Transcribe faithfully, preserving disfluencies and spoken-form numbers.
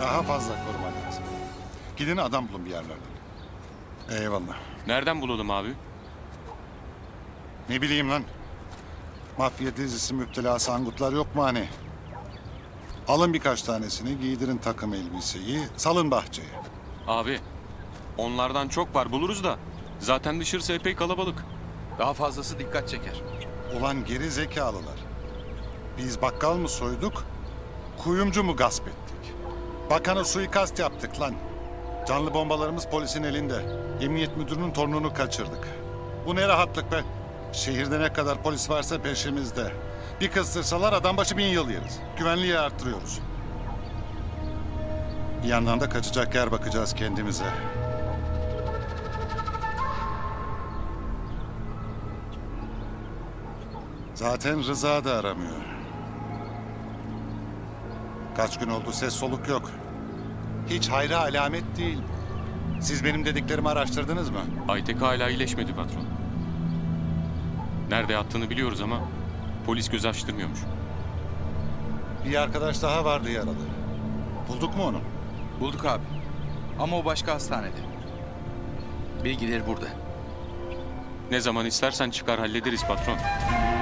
Daha fazla koruma lazım. Gidin adam bulun bir yerlerden. Eyvallah. Nereden bulalım abi? Ne bileyim lan. Mafya dizisi müptelası angutlar yok mu hani? Alın birkaç tanesini, giydirin takım elbiseyi, salın bahçeye. Abi, onlardan çok var buluruz da. Zaten dışarısı epey kalabalık. Daha fazlası dikkat çeker. Ulan geri zekalılar. Biz bakkal mı soyduk, kuyumcu mu gasp ettik? Bakanı suikast yaptık lan. Canlı bombalarımız polisin elinde. Emniyet müdürünün torununu kaçırdık. Bu ne rahatlık be. Şehirde ne kadar polis varsa peşimizde. Bir kıstırsalar adam başı bin yıl yeriz. Güvenliği arttırıyoruz. Bir yandan da kaçacak yer bakacağız kendimize. Zaten Rıza da aramıyor. Kaç gün oldu ses soluk yok. Hiç hayra alamet değil. Siz benim dediklerimi araştırdınız mı? Aytek hala iyileşmedi patron. Nerede yattığını biliyoruz ama polis göz açtırmıyormuş. Bir arkadaş daha vardı yaralı. Bulduk mu onu? Bulduk abi. Ama o başka hastanede. Bilgileri burada. Ne zaman istersen çıkar hallederiz patron.